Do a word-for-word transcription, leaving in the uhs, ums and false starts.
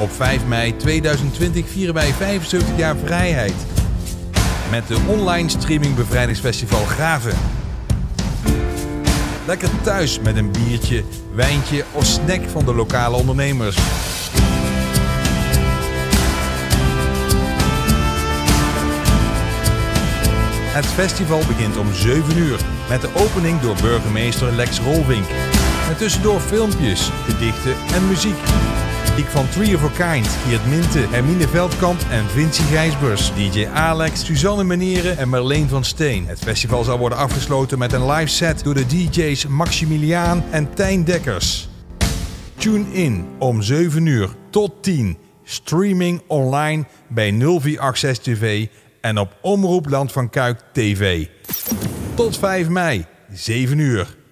Op vijf mei tweeduizend twintig vieren wij vijfenzeventig jaar vrijheid. Met de online streaming bevrijdingsfestival Graven. Lekker thuis met een biertje, wijntje of snack van de lokale ondernemers. Het festival begint om zeven uur met de opening door burgemeester Lex Rolvink. Met tussendoor filmpjes, gedichten en muziek. Muziek van Three of a Kind, Geert Minte, Hermine Veldkamp en Vincie Gijsbers. D J Alex, Suzanne Meneren en Marleen van Steen. Het festival zal worden afgesloten met een live set door de D J's Maximiliaan en Tijn Dekkers. Tune in om zeven uur tot tien. Streaming online bij nul vier acht zes T V en op Omroep Land van Kuik T V. Tot vijf mei, zeven uur.